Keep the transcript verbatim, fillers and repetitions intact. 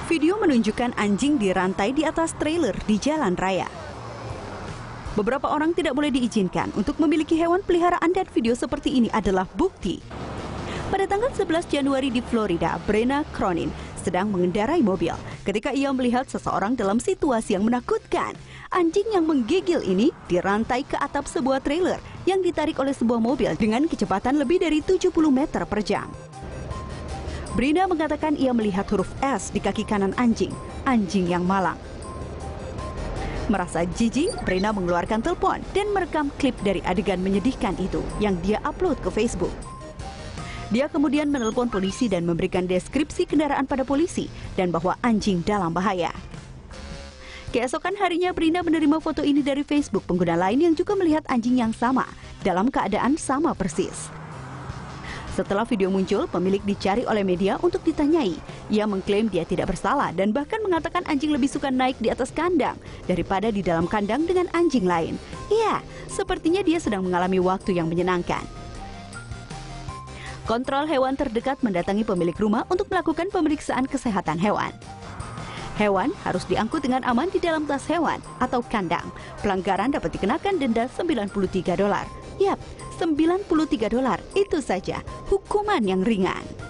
Video menunjukkan anjing dirantai di atas trailer di jalan raya. Beberapa orang tidak boleh diizinkan untuk memiliki hewan peliharaan dan video seperti ini adalah bukti. Pada tanggal sebelas Januari di Florida, Brenna Cronin sedang mengendarai mobil ketika ia melihat seseorang dalam situasi yang menakutkan. Anjing yang menggigil ini dirantai ke atap sebuah trailer yang ditarik oleh sebuah mobil dengan kecepatan lebih dari tujuh puluh meter per jam. Brenna mengatakan ia melihat huruf S di kaki kanan anjing, anjing yang malang. Merasa jijik, Brenna mengeluarkan telepon dan merekam klip dari adegan menyedihkan itu yang dia upload ke Facebook. Dia kemudian menelpon polisi dan memberikan deskripsi kendaraan pada polisi dan bahwa anjing dalam bahaya. Keesokan harinya, Brenna menerima foto ini dari Facebook pengguna lain yang juga melihat anjing yang sama dalam keadaan sama persis. Setelah video muncul, pemilik dicari oleh media untuk ditanyai. Ia mengklaim dia tidak bersalah dan bahkan mengatakan anjing lebih suka naik di atas kandang daripada di dalam kandang dengan anjing lain. Iya, sepertinya dia sedang mengalami waktu yang menyenangkan. Kontrol hewan terdekat mendatangi pemilik rumah untuk melakukan pemeriksaan kesehatan hewan. Hewan harus diangkut dengan aman di dalam tas hewan atau kandang. Pelanggaran dapat dikenakan denda sembilan puluh tiga dolar. Yap, sembilan puluh tiga dolar, itu saja hukuman yang ringan.